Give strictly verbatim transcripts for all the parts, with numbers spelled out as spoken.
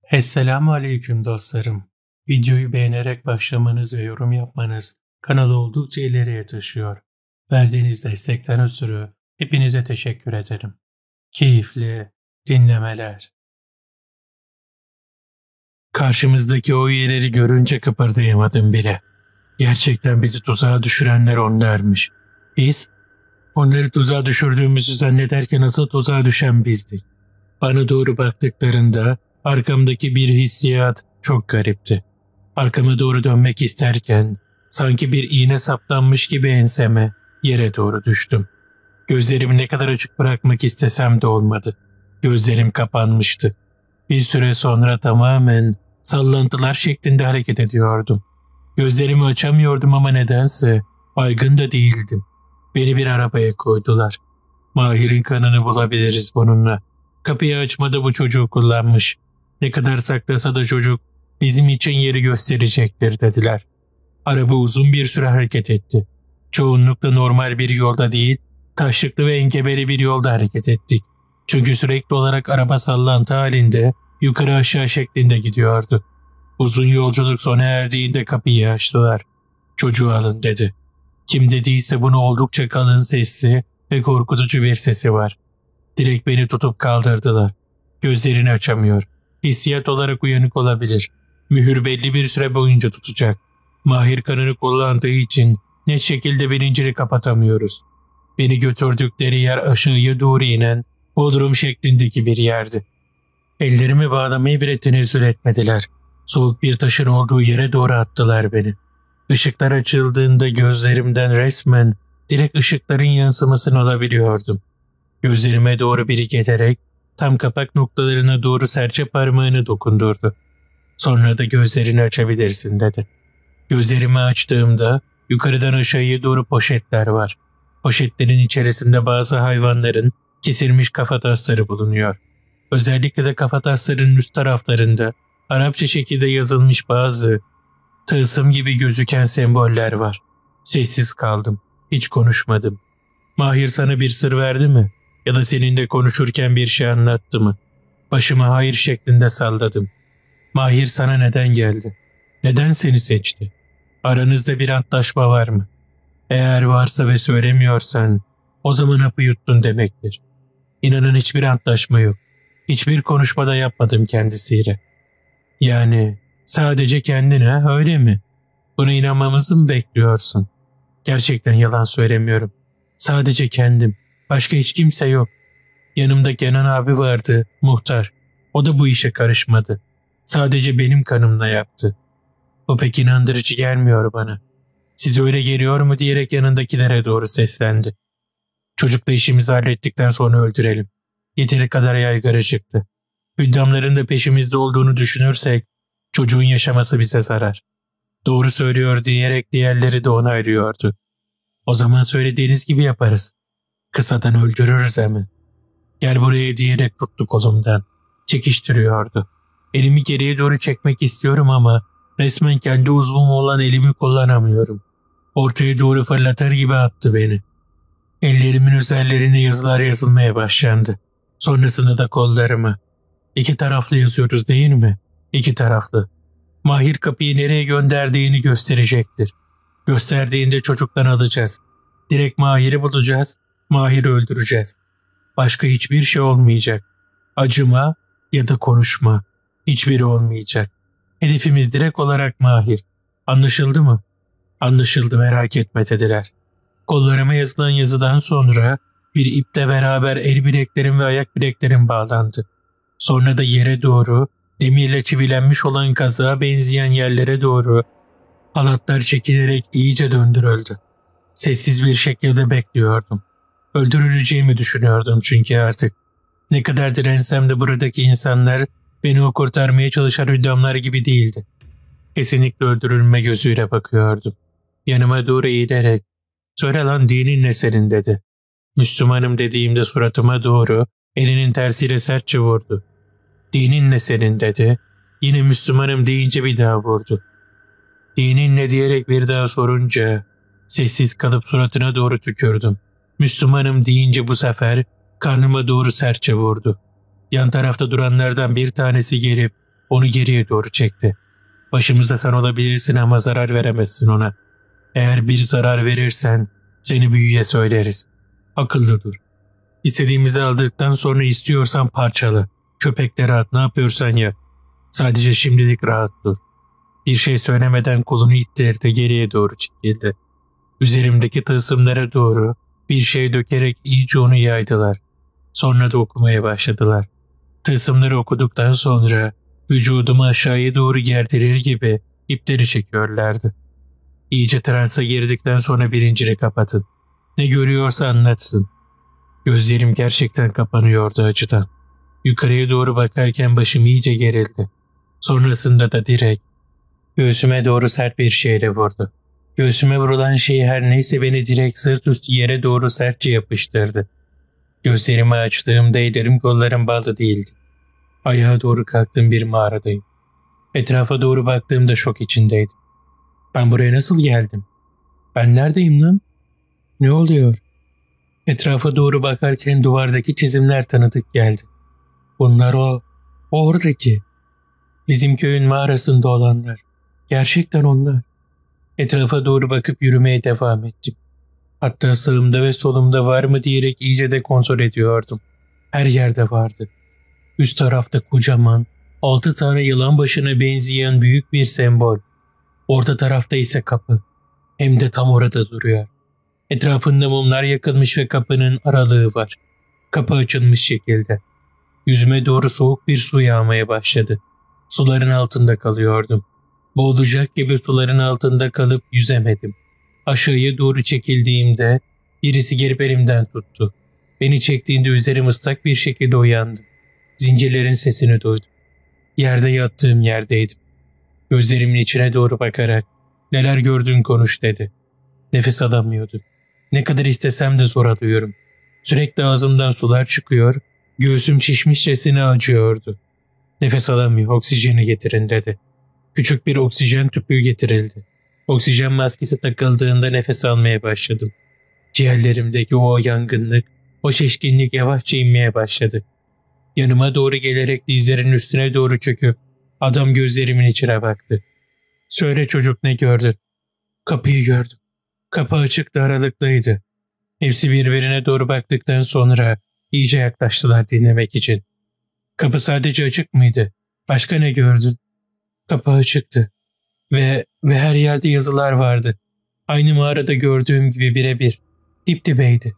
Esselamu Aleyküm dostlarım. Videoyu beğenerek başlamanız ve yorum yapmanız kanalı oldukça ileriye taşıyor. Verdiğiniz destekten ötürü hepinize teşekkür ederim. Keyifli dinlemeler. Karşımızdaki o üyeleri görünce kıpırdayamadım bile. Gerçekten bizi tuzağa düşürenler onlarmış. Biz, onları tuzağa düşürdüğümüzü zannederken asıl tuzağa düşen bizdik. Bana doğru baktıklarında arkamdaki bir hissiyat çok garipti. Arkama doğru dönmek isterken sanki bir iğne saplanmış gibi enseme yere doğru düştüm. Gözlerimi ne kadar açık bırakmak istesem de olmadı. Gözlerim kapanmıştı. Bir süre sonra tamamen sallantılar şeklinde hareket ediyordum. Gözlerimi açamıyordum ama nedense baygın da değildim. Beni bir arabaya koydular. Mahir'in kanını bulabiliriz bununla. Kapıyı açmada bu çocuğu kullanmış. Ne kadar saklasa da çocuk bizim için yeri gösterecektir dediler. Araba uzun bir süre hareket etti. Çoğunlukla normal bir yolda değil, taşlıklı ve engebeli bir yolda hareket ettik. Çünkü sürekli olarak araba sallantı halinde yukarı aşağı şeklinde gidiyordu. Uzun yolculuk sona erdiğinde kapıyı açtılar. Çocuğu alın dedi. Kim dediyse bunu oldukça kalın sesli ve korkutucu bir sesi var. Direkt beni tutup kaldırdılar. Gözlerini açamıyor. Hissiyat olarak uyanık olabilir. Mühür belli bir süre boyunca tutacak. Mahir kanını kullandığı için net şekilde bilincini kapatamıyoruz. Beni götürdükleri yer aşağıya doğru inen bodrum şeklindeki bir yerdi. Ellerimi bağlamayı bile tenezzül etmediler. Soğuk bir taşın olduğu yere doğru attılar beni. Işıklar açıldığında gözlerimden resmen direkt ışıkların yansımasını alabiliyordum. Gözlerime doğru biri gelerek tam kapak noktalarına doğru serçe parmağını dokundurdu. Sonra da gözlerini açabilirsin dedi. Gözlerimi açtığımda yukarıdan aşağıya doğru poşetler var. Poşetlerin içerisinde bazı hayvanların kesilmiş kafatasları bulunuyor. Özellikle de kafatasların üst taraflarında Arapça şekilde yazılmış bazı tılsım gibi gözüken semboller var. Sessiz kaldım. Hiç konuşmadım. Mahir sana bir sır verdi mi? Ya da seninle konuşurken bir şey anlattı mı? Başımı hayır şeklinde salladım. Mahir sana neden geldi? Neden seni seçti? Aranızda bir antlaşma var mı? Eğer varsa ve söylemiyorsan o zaman hapı yuttun demektir. İnanın hiçbir antlaşma yok. Hiçbir konuşmada yapmadım kendisiyle. Yani sadece kendine öyle mi? Buna inanmamızı mı bekliyorsun? Gerçekten yalan söylemiyorum. Sadece kendim. Başka hiç kimse yok. Yanımda Kenan abi vardı, muhtar. O da bu işe karışmadı. Sadece benim kanımla yaptı. Bu pek inandırıcı gelmiyor bana. Size öyle geliyor mu diyerek yanındakilere doğru seslendi. Çocukla işimizi hallettikten sonra öldürelim. Yeteri kadar yaygara çıktı. Hüddamların da peşimizde olduğunu düşünürsek çocuğun yaşaması bize zarar. Doğru söylüyor diyerek diğerleri de onaylıyordu. O zaman söylediğiniz gibi yaparız. Kısadan öldürürüz hemen. Gel buraya diyerek tuttu kolumdan. Çekiştiriyordu. Elimi geriye doğru çekmek istiyorum ama resmen kendi uzvum olan elimi kullanamıyorum. Ortaya doğru fırlatır gibi attı beni. Ellerimin üzerlerine yazılar yazılmaya başlandı. Sonrasında da kollarıma. İki taraflı yazıyoruz değil mi? İki taraflı. Mahir kapıyı nereye gönderdiğini gösterecektir. Gösterdiğinde çocuktan alacağız. Direkt Mahir'i bulacağız. Mahir'i öldüreceğiz. Başka hiçbir şey olmayacak. Acıma ya da konuşma. Hiçbiri olmayacak. Hedefimiz direkt olarak Mahir. Anlaşıldı mı? Anlaşıldı, merak etme dediler. Kollarıma yazılan yazıdan sonra bir iple beraber el bileklerim ve ayak bileklerim bağlandı. Sonra da yere doğru, demirle çivilenmiş olan kazığa benzeyen yerlere doğru halatlar çekilerek iyice döndürüldü. Sessiz bir şekilde bekliyordum. Öldürüleceğimi düşünüyordum çünkü artık. Ne kadar dirensem de buradaki insanlar beni o kurtarmaya çalışan hüddamlar gibi değildi. Kesinlikle öldürülme gözüyle bakıyordum. Yanıma doğru eğilerek "Söyle lan, dinin ne senin?" dedi. Müslümanım dediğimde suratıma doğru elinin tersiyle sertçe vurdu. "Dinin ne senin?" dedi. Yine Müslümanım deyince bir daha vurdu. "Dinin ne?" diyerek bir daha sorunca sessiz kalıp suratına doğru tükürdüm. Müslümanım deyince bu sefer karnıma doğru sertçe vurdu. Yan tarafta duranlardan bir tanesi gelip onu geriye doğru çekti. Başımızda sen olabilirsin ama zarar veremezsin ona. Eğer bir zarar verirsen seni büyüye söyleriz. Akıllı dur. İstediğimizi aldıktan sonra istiyorsan parçala. Köpeklere at, ne yapıyorsan ya. Sadece şimdilik rahat dur. Bir şey söylemeden kolunu ittirdi, geriye doğru çekildi. Üzerimdeki tılsımlara doğru bir şey dökerek iyice onu yaydılar. Sonra da okumaya başladılar. Tılsımları okuduktan sonra vücudumu aşağıya doğru gerdirir gibi ipleri çekiyorlardı. İyice transa girdikten sonra bilincini kapatın. Ne görüyorsa anlatsın. Gözlerim gerçekten kapanıyordu acıdan. Yukarıya doğru bakarken başım iyice gerildi. Sonrasında da direkt göğsüme doğru sert bir şeyle vurdu. Göğsüme vurulan şey her neyse beni direkt sırt üstü yere doğru sertçe yapıştırdı. Gözlerimi açtığımda ellerim kollarım bağlı değildi. Ayağa doğru kalktım, bir mağaradayım. Etrafa doğru baktığımda şok içindeydim. Ben buraya nasıl geldim? Ben neredeyim lan? Ne oluyor? Etrafa doğru bakarken duvardaki çizimler tanıdık geldi. Bunlar o, o oradaki. Bizim köyün mağarasında olanlar. Gerçekten onlar. Etrafa doğru bakıp yürümeye devam ettim. Hatta sağımda ve solumda var mı diyerek iyice de kontrol ediyordum. Her yerde vardı. Üst tarafta kocaman, altı tane yılan başına benzeyen büyük bir sembol. Orta tarafta ise kapı. Hem de tam orada duruyor. Etrafında mumlar yakılmış ve kapının aralığı var. Kapı açılmış şekilde. Yüzüme doğru soğuk bir su yağmaya başladı. Suların altında kalıyordum. Boğulacak gibi suların altında kalıp yüzemedim. Aşağıya doğru çekildiğimde birisi gelip elimden tuttu. Beni çektiğinde üzerim ıslak bir şekilde uyandım. Zincirlerin sesini duydum. Yerde yattığım yerdeydim. Gözlerimin içine doğru bakarak "Neler gördün konuş" dedi. Nefes alamıyordum. Ne kadar istesem de zor alıyorum. Sürekli ağzımdan sular çıkıyor, göğsüm şişmişçesine acıyordu. Nefes alamıyor, oksijeni getirin dedi. Küçük bir oksijen tüpü getirildi. Oksijen maskesi takıldığında nefes almaya başladım. Ciğerlerimdeki o yangınlık, o şişkinlik yavaşça inmeye başladı. Yanıma doğru gelerek dizlerinin üstüne doğru çöküp adam gözlerimin içine baktı. "Söyle çocuk, ne gördün?" "Kapıyı gördüm. Kapı açıktı, aralıklıydı." Hepsi birbirine doğru baktıktan sonra iyice yaklaştılar dinlemek için. "Kapı sadece açık mıydı? Başka ne gördün?" "Kapı açıktı. Ve, ve her yerde yazılar vardı. Aynı mağarada gördüğüm gibi birebir. Dip dibeydi."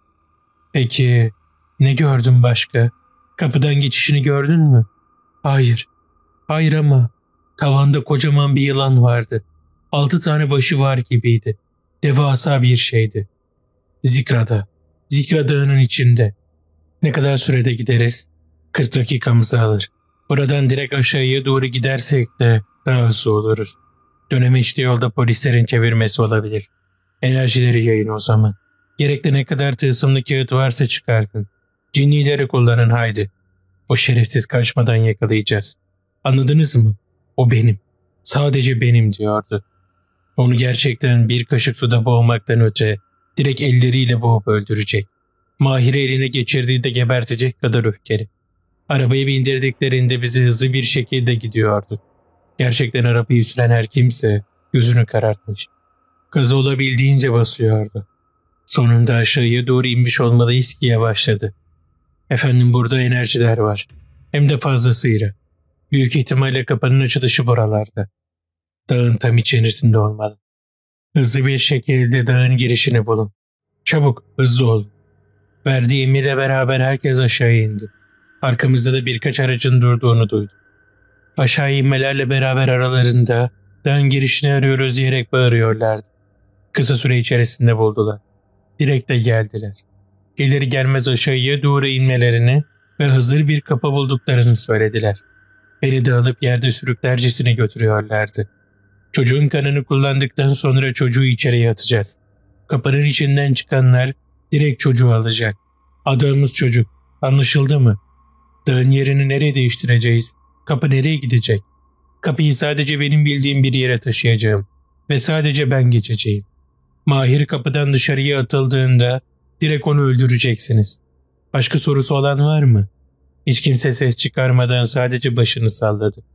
"Peki ne gördün başka? Kapıdan geçişini gördün mü?" "Hayır. Hayır ama tavanda kocaman bir yılan vardı. Altı tane başı var gibiydi. Devasa bir şeydi. Zikra'da. Zikra Dağı'nın içinde." "Ne kadar sürede gideriz?" kırk dakikamızı alır. Buradan direkt aşağıya doğru gidersek de daha hızlı oluruz. Dönemeçli yolda polislerin çevirmesi olabilir. Enerjileri yayın o zaman. Gerekli ne kadar tılsımlı kağıt varsa çıkartın. Cinnileri kullanın haydi. O şerefsiz kaçmadan yakalayacağız. Anladınız mı? O benim. Sadece benim" diyordu. Onu gerçekten bir kaşık suda boğmaktan öte direkt elleriyle boğup öldürecek. Mahir'i eline geçirdiğinde gebertecek kadar öfkeli. Arabayı bindirdiklerinde bizi hızlı bir şekilde gidiyordu. Gerçekten arabayı süren her kimse gözünü karartmış. Gazı olabildiğince basıyordu. Sonunda aşağıya doğru inmiş olmalıyız ki yavaşladı. "Efendim, burada enerjiler var. Hem de fazlasıyla. Büyük ihtimalle kapının açılışı buralarda. Dağın tam içerisinde olmalı. Hızlı bir şekilde dağın girişini bulun. Çabuk, hızlı olun." Verdiği emirle beraber herkes aşağı indi. Arkamızda da birkaç aracın durduğunu duydum. Aşağı inmelerle beraber aralarında "Dağın girişini arıyoruz" diyerek bağırıyorlardı. Kısa süre içerisinde buldular. Direkt de geldiler. Gelir gelmez aşağıya doğru inmelerini ve hazır bir kapı bulduklarını söylediler. Beni de alıp yerde sürüklercesine götürüyorlardı. Çocuğun kanını kullandıktan sonra çocuğu içeriye atacağız. Kapının içinden çıkanlar direkt çocuğu alacak. Adamımız çocuk. Anlaşıldı mı? Dağın yerini nereye değiştireceğiz? Kapı nereye gidecek? Kapıyı sadece benim bildiğim bir yere taşıyacağım. Ve sadece ben geçeceğim. Mahir kapıdan dışarıya atıldığında direkt onu öldüreceksiniz. Başka sorusu olan var mı? Hiç kimse ses çıkarmadan sadece başını salladı.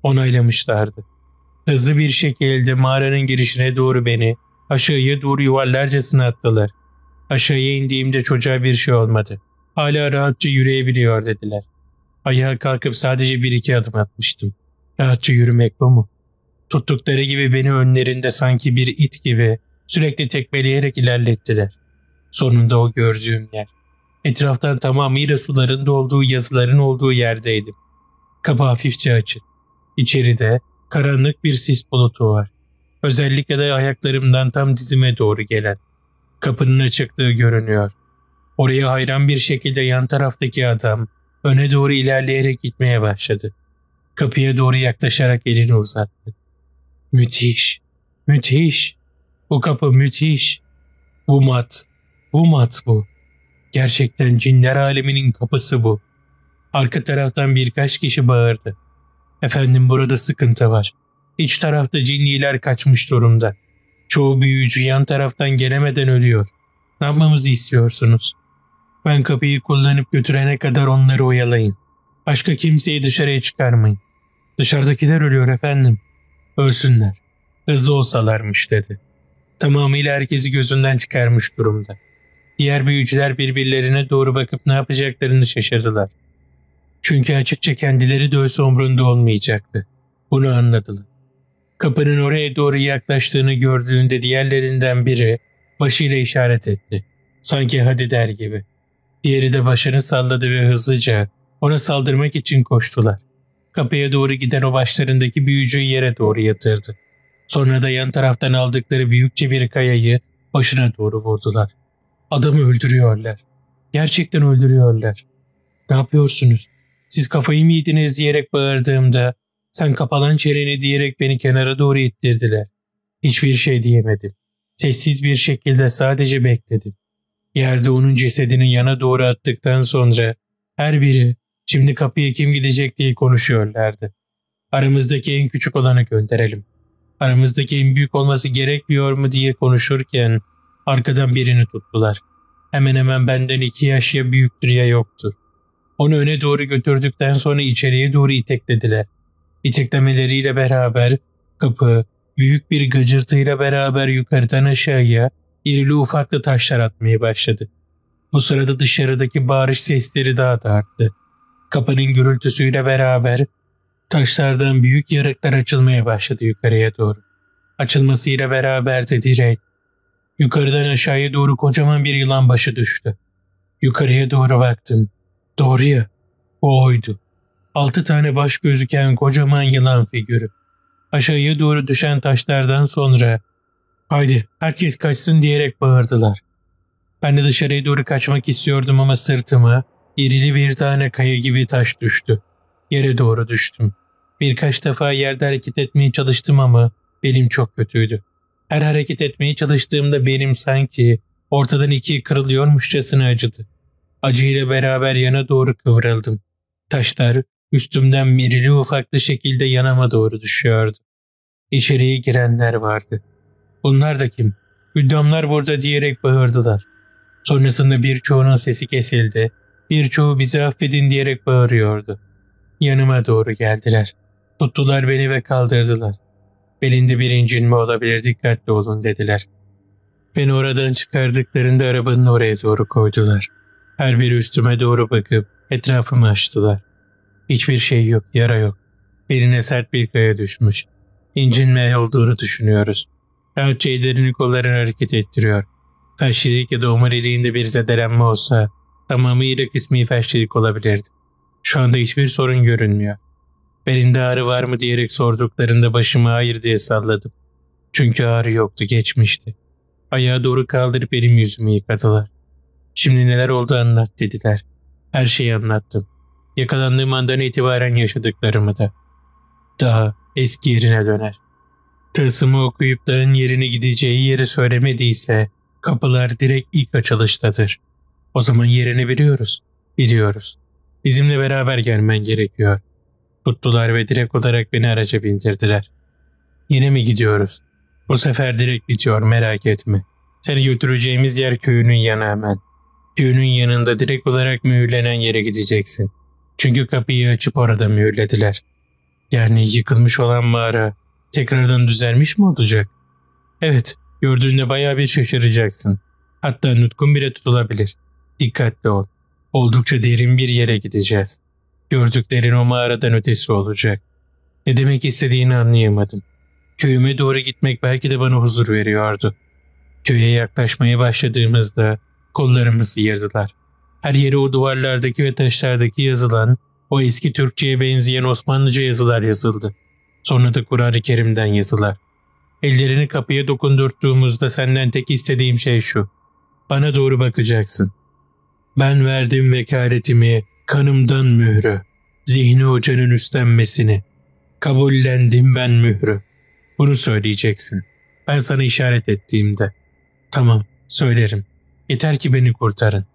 Onaylamışlardı. Hızlı bir şekilde mağaranın girişine doğru beni aşağıya doğru yuvarlarcasına attılar. Aşağıya indiğimde çocuğa bir şey olmadı. Hala rahatça yürüyebiliyor dediler. Ayağa kalkıp sadece bir iki adım atmıştım. Rahatça yürümek bu mu? Tuttukları gibi beni önlerinde sanki bir it gibi sürekli tekmeleyerek ilerlettiler. Sonunda o gördüğüm yer. Etraftan tamamıyla suların dolduğu, yazıların olduğu yerdeydim. Kapı hafifçe açık. İçeride karanlık bir sis bulutu var. Özellikle de ayaklarımdan tam dizime doğru gelen. Kapının açıklığı görünüyor. Oraya hayran bir şekilde yan taraftaki adam öne doğru ilerleyerek gitmeye başladı. Kapıya doğru yaklaşarak elini uzattı. Müthiş, müthiş. Bu kapı müthiş. Bu mat, bu mat bu. Gerçekten cinler aleminin kapısı bu. Arka taraftan birkaç kişi bağırdı. Efendim, burada sıkıntı var. İç tarafta cinliler kaçmış durumda. Çoğu büyücü yan taraftan gelemeden ölüyor. Ne yapmamızı istiyorsunuz? Ben kapıyı kullanıp götürene kadar onları oyalayın. Başka kimseyi dışarıya çıkarmayın. Dışarıdakiler ölüyor efendim. Ölsünler. Hızlı olsalarmış dedi. Tamamıyla herkesi gözünden çıkarmış durumda. Diğer büyücüler birbirlerine doğru bakıp ne yapacaklarını şaşırdılar. Çünkü açıkça kendileri de ölse umrunda olmayacaktı. Bunu anladılar. Kapının oraya doğru yaklaştığını gördüğünde diğerlerinden biri başıyla işaret etti. Sanki hadi der gibi. Diğeri de başını salladı ve hızlıca ona saldırmak için koştular. Kapıya doğru giden o başlarındaki büyücüyü yere doğru yatırdı. Sonra da yan taraftan aldıkları büyükçe bir kayayı başına doğru vurdular. Adamı öldürüyorlar. Gerçekten öldürüyorlar. Ne yapıyorsunuz? Siz kafayı mı yediniz diyerek bağırdığımda sen kapalan çeneni diyerek beni kenara doğru ittirdiler. Hiçbir şey diyemedim. Sessiz bir şekilde sadece bekledim. Yerde onun cesedini yana doğru attıktan sonra her biri şimdi kapıya kim gidecek diye konuşuyorlardı. Aramızdaki en küçük olanı gönderelim. Aramızdaki en büyük olması gerekmiyor mu diye konuşurken arkadan birini tuttular. Hemen hemen benden iki yaş ya büyüktür ya yoktu. Onu öne doğru götürdükten sonra içeriye doğru iteklediler. İteklemeleriyle beraber kapı büyük bir gıcırtıyla beraber yukarıdan aşağıya irili ufaklı taşlar atmaya başladı. Bu sırada dışarıdaki bağırış sesleri daha da arttı. Kapının gürültüsüyle beraber taşlardan büyük yarıklar açılmaya başladı yukarıya doğru. Açılmasıyla beraber de direkt yukarıdan aşağıya doğru kocaman bir yılan başı düştü. Yukarıya doğru baktım. Doğru ya, o oydu. Altı tane baş gözüken kocaman yılan figürü. Aşağıya doğru düşen taşlardan sonra "Haydi herkes kaçsın" diyerek bağırdılar. Ben de dışarıya doğru kaçmak istiyordum ama sırtıma irili bir tane kaya gibi taş düştü. Yere doğru düştüm. Birkaç defa yerde hareket etmeye çalıştım ama belim çok kötüydü. Her hareket etmeye çalıştığımda benim sanki ortadan ikiye kırılıyormuşçasına acıdı. Acıyla beraber yana doğru kıvrıldım. Taşlar üstümden irili ufaklı şekilde yanıma doğru düşüyordu. İçeriye girenler vardı. Bunlar da kim? Hüddamlar burada diyerek bağırdılar. Sonrasında birçoğunun sesi kesildi. Birçoğu bizi affedin diyerek bağırıyordu. Yanıma doğru geldiler. Tuttular beni ve kaldırdılar. Belinde bir incinme olabilir, dikkatli olun dediler. Beni oradan çıkardıklarında arabanın oraya doğru koydular. Her biri üstüme doğru bakıp etrafımı açtılar. Hiçbir şey yok, yara yok. Birine sert bir kaya düşmüş. İncinme olduğunu düşünüyoruz. Rahatça ellerini kollarını hareket ettiriyor. Felçlilik ya da omuriliğinde bir zedelenme olsa tamamıyla kısmi felçlilik olabilirdi. Şu anda hiçbir sorun görünmüyor. Belinde ağrı var mı diyerek sorduklarında başımı hayır diye salladım. Çünkü ağrı yoktu, geçmişti. Ayağa doğru kaldırıp benim yüzümü yıkadılar. Şimdi neler oldu anlat dediler. Her şeyi anlattım. Yakalandığım andan itibaren yaşadıklarımı da. Daha eski yerine döner. Tılsımı okuyup dağın yerine gideceği yeri söylemediyse kapılar direkt ilk açılıştadır. O zaman yerini biliyoruz. Biliyoruz. Bizimle beraber gelmen gerekiyor. Tuttular ve direkt olarak beni araca bindirdiler. Yine mi gidiyoruz? Bu sefer direkt bitiyor, merak etme. Seni götüreceğimiz yer köyünün yanı hemen. Köyünün yanında direkt olarak mühürlenen yere gideceksin. Çünkü kapıyı açıp orada mühürlediler. Yani yıkılmış olan mağara tekrardan düzelmiş mi olacak? Evet, gördüğünde bayağı bir şaşıracaksın. Hatta nutkun bile tutulabilir. Dikkatli ol. Oldukça derin bir yere gideceğiz. Gördüklerin o mağaradan ötesi olacak. Ne demek istediğini anlayamadım. Köyüme doğru gitmek belki de bana huzur veriyordu. Köye yaklaşmaya başladığımızda kollarımı sıyırdılar. Her yere o duvarlardaki ve taşlardaki yazılan, o eski Türkçe'ye benzeyen Osmanlıca yazılar yazıldı. Sonra da Kur'an-ı Kerim'den yazılar. Ellerini kapıya dokundurttuğumuzda senden tek istediğim şey şu. Bana doğru bakacaksın. Ben verdim vekaletimi, kanımdan mührü. Zihni Hoca'nın üstlenmesini. Kabullendim ben mührü. Bunu söyleyeceksin. Ben sana işaret ettiğimde. Tamam, söylerim. Yeter ki beni kurtarın.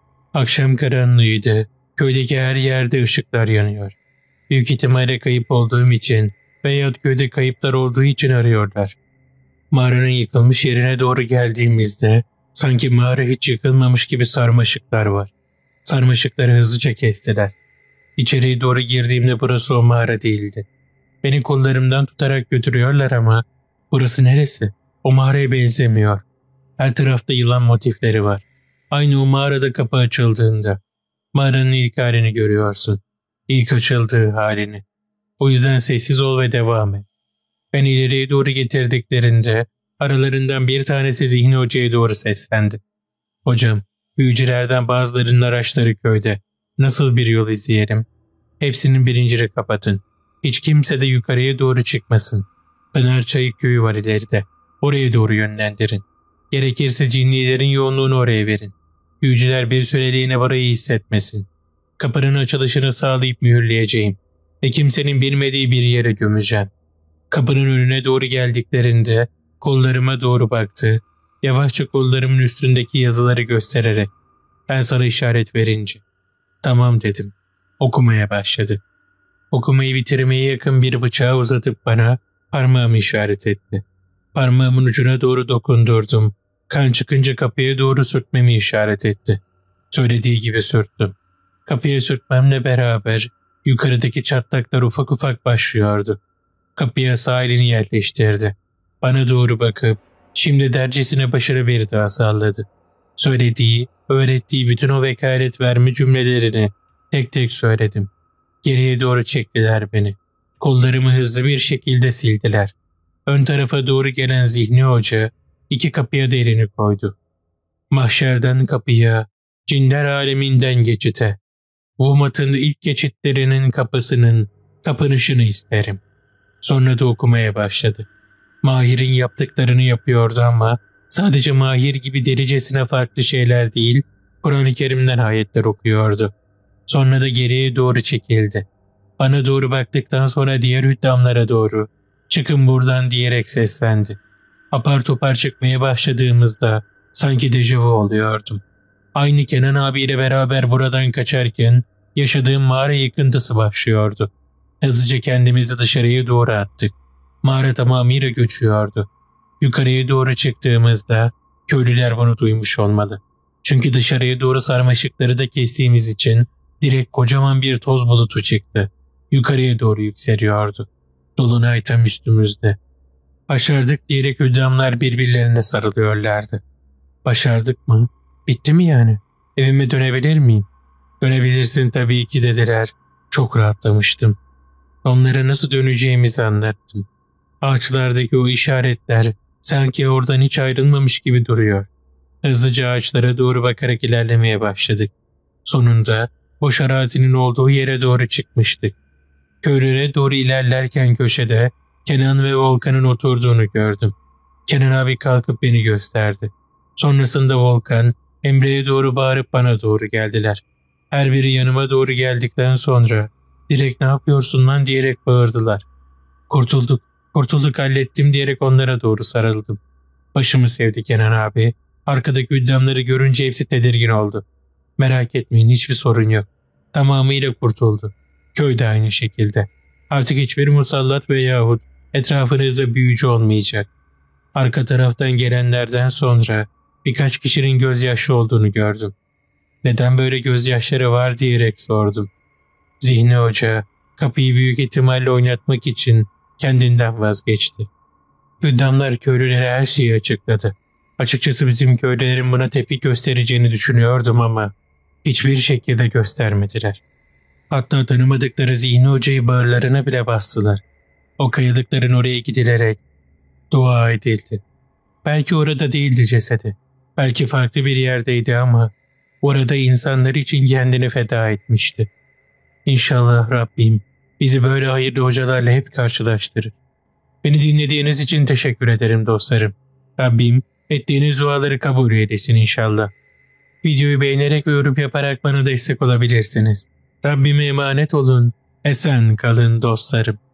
Akşam karanlığıydı. Köydeki her yerde ışıklar yanıyor. Büyük ihtimalle kayıp olduğum için veyahut köyde kayıplar olduğu için arıyorlar. Mağaranın yıkılmış yerine doğru geldiğimizde sanki mağara hiç yıkılmamış gibi sarmaşıklar var. Sarmaşıkları hızlıca kestiler. İçeriye doğru girdiğimde burası o mağara değildi. Beni kollarımdan tutarak götürüyorlar ama burası neresi? O mağaraya benzemiyor. Her tarafta yılan motifleri var. Aynı o mağarada kapı açıldığında. Mağaranın ilk halini görüyorsun. İlk açıldığı halini. O yüzden sessiz ol ve devam et. Ben ileriye doğru getirdiklerinde aralarından bir tanesi Zihni Hoca'ya doğru seslendi. Hocam, büyücülerden bazılarının araçları köyde. Nasıl bir yol izleyelim? Hepsinin birincini kapatın. Hiç kimse de yukarıya doğru çıkmasın. Pınar Çayık köyü var ileride. Oraya doğru yönlendirin. Gerekirse cinnilerin yoğunluğunu oraya verin. Büyücüler bir süreliğine burayı hissetmesin. Kapının açılışını sağlayıp mühürleyeceğim. Ve kimsenin bilmediği bir yere gömeceğim. Kapının önüne doğru geldiklerinde kollarıma doğru baktı. Yavaşça kollarımın üstündeki yazıları göstererek ben sana işaret verince. Tamam dedim. Okumaya başladı. Okumayı bitirmeye yakın bir bıçağı uzatıp bana parmağımı işaret etti. Parmağımın ucuna doğru dokundurdum. Kan çıkınca kapıya doğru sürtmemi işaret etti. Söylediği gibi sürttüm. Kapıya sürtmemle beraber yukarıdaki çatlaklar ufak ufak başlıyordu. Kapıya sağ elini yerleştirdi. Bana doğru bakıp şimdi dercesine başarı bir daha salladı. Söylediği, öğrettiği bütün o vekalet verme cümlelerini tek tek söyledim. Geriye doğru çektiler beni. Kollarımı hızlı bir şekilde sildiler. Ön tarafa doğru gelen Zihni Hoca iki kapıya da elini koydu. Mahşerden kapıya, cinler aleminden geçite. Vumat'ın ilk geçitlerinin kapısının kapanışını isterim. Sonra da okumaya başladı. Mahir'in yaptıklarını yapıyordu ama sadece Mahir gibi delicesine farklı şeyler değil, Kur'an-ı Kerim'den ayetler okuyordu. Sonra da geriye doğru çekildi. Bana doğru baktıktan sonra diğer hüddamlara doğru çıkın buradan diyerek seslendi. Apar topar çıkmaya başladığımızda sanki dejavu oluyordum. Aynı Kenan abiyle beraber buradan kaçarken yaşadığım mağara yıkıntısı başlıyordu. Hızlıca kendimizi dışarıya doğru attık. Mağara tamamıyla göçüyordu. Yukarıya doğru çıktığımızda köylüler bunu duymuş olmalı. Çünkü dışarıya doğru sarmaşıkları da kestiğimiz için direkt kocaman bir toz bulutu çıktı. Yukarıya doğru yükseliyordu. Dolunay tam üstümüzde. Başardık diyerek hüddamlar birbirlerine sarılıyorlardı. Başardık mı? Bitti mi yani? Evime dönebilir miyim? Dönebilirsin tabii ki dediler. Çok rahatlamıştım. Onlara nasıl döneceğimizi anlattım. Ağaçlardaki o işaretler sanki oradan hiç ayrılmamış gibi duruyor. Hızlıca ağaçlara doğru bakarak ilerlemeye başladık. Sonunda boş arazinin olduğu yere doğru çıkmıştık. Köylere doğru ilerlerken köşede Kenan ve Volkan'ın oturduğunu gördüm. Kenan abi kalkıp beni gösterdi. Sonrasında Volkan, Emre'ye doğru bağırıp bana doğru geldiler. Her biri yanıma doğru geldikten sonra direkt ne yapıyorsun lan diyerek bağırdılar. Kurtulduk, kurtulduk hallettim diyerek onlara doğru sarıldım. Başımı sevdi Kenan abi. Arkadaki hüddamları görünce hepsi tedirgin oldu. Merak etmeyin, hiçbir sorun yok. Tamamıyla kurtuldu. Köy de aynı şekilde. Artık hiçbir musallat veyahut etrafınızda büyücü olmayacak. Arka taraftan gelenlerden sonra birkaç kişinin gözyaşı olduğunu gördüm. Neden böyle gözyaşları var diyerek sordum. Zihni Hoca, Kapıyı büyük ihtimalle oynatmak için kendinden vazgeçti. Hüddamlar köylülere her şeyi açıkladı. Açıkçası bizim köylülerin buna tepki göstereceğini düşünüyordum ama hiçbir şekilde göstermediler. Hatta tanımadıkları Zihni Hoca'yı bağırlarına bile bastılar. O kayalıkların oraya gidilerek dua edildi. Belki orada değildi cesedi. Belki farklı bir yerdeydi ama orada insanlar için kendini feda etmişti. İnşallah Rabbim bizi böyle hayırlı hocalarla hep karşılaştırır. Beni dinlediğiniz için teşekkür ederim dostlarım. Rabbim ettiğiniz duaları kabul eylesin inşallah. Videoyu beğenerek ve yorum yaparak bana destek olabilirsiniz. Rabbime emanet olun. Esen kalın dostlarım.